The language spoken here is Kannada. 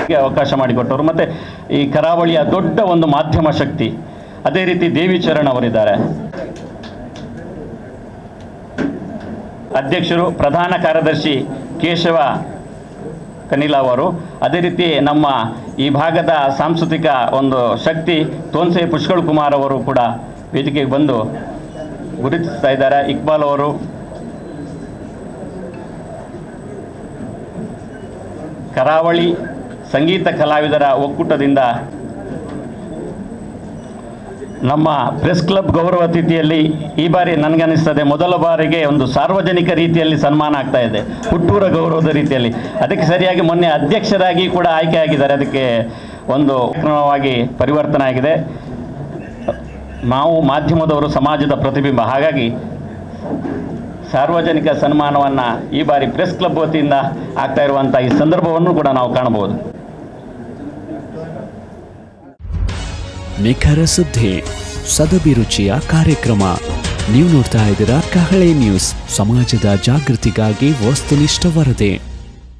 ಅವಕಾಶ ಮಾಡಿಕೊಟ್ಟವರು. ಮತ್ತು ಈ ಕರಾವಳಿಯ ದೊಡ್ಡ ಒಂದು ಮಾಧ್ಯಮ ಶಕ್ತಿ. ಅದೇ ರೀತಿ ದೇವಿ ಚರಣ್ ಅವರಿದ್ದಾರೆ, ಅಧ್ಯಕ್ಷರು. ಪ್ರಧಾನ ಕಾರ್ಯದರ್ಶಿ ಕೇಶವ ಕನಿಲ ಅವರು. ಅದೇ ರೀತಿ ನಮ್ಮ ಈ ಭಾಗದ ಸಾಂಸ್ಕೃತಿಕ ಒಂದು ಶಕ್ತಿ ತೋನ್ಸೆ ಪುಷ್ಕಳ್ ಕುಮಾರ್ ಅವರು ಕೂಡ ವೇದಿಕೆಗೆ ಬಂದು ಗುರುತಿಸ್ತಾ ಇದ್ದಾರೆ. ಇಕ್ಬಾಲ್ ಅವರು, ಕರಾವಳಿ ಸಂಗೀತ ಕಲಾವಿದರ ಒಕ್ಕೂಟದಿಂದ ನಮ್ಮ ಪ್ರೆಸ್ ಕ್ಲಬ್ ಗೌರವ ಅತಿಥಿಯಲ್ಲಿ ಈ ಬಾರಿ ನನಗನ್ನಿಸ್ತದೆ ಮೊದಲ ಬಾರಿಗೆ ಒಂದು ಸಾರ್ವಜನಿಕ ರೀತಿಯಲ್ಲಿ ಸನ್ಮಾನ ಆಗ್ತಾ ಇದೆ, ಹುಟ್ಟೂರ ಗೌರವದ ರೀತಿಯಲ್ಲಿ. ಅದಕ್ಕೆ ಸರಿಯಾಗಿ ಮೊನ್ನೆ ಅಧ್ಯಕ್ಷರಾಗಿ ಕೂಡ ಆಯ್ಕೆ ಆಗಿದ್ದಾರೆ. ಅದಕ್ಕೆ ಒಂದು ಕ್ರಮವಾಗಿ ಪರಿವರ್ತನೆ ಆಗಿದೆ. ನಾವು ಮಾಧ್ಯಮದವರು ಸಮಾಜದ ಪ್ರತಿಬಿಂಬ, ಹಾಗಾಗಿ ಸಾರ್ವಜನಿಕ ಸನ್ಮಾನವನ್ನು ಈ ಬಾರಿ ಪ್ರೆಸ್ ಕ್ಲಬ್ ವತಿಯಿಂದ ಆಗ್ತಾ ಇರುವಂಥ ಈ ಸಂದರ್ಭವನ್ನು ಕೂಡ ನಾವು ಕಾಣಬಹುದು. ನಿಖರ ಸುದ್ದಿ, ಸದಭಿರುಚಿಯ ಕಾರ್ಯಕ್ರಮ. ನೀವು ನೋಡ್ತಾ ಇದ್ದೀರಾ ಕಹಳೆ ನ್ಯೂಸ್, ಸಮಾಜದ ಜಾಗೃತಿಗಾಗಿ ವಸ್ತುನಿಷ್ಠ ವರದಿ.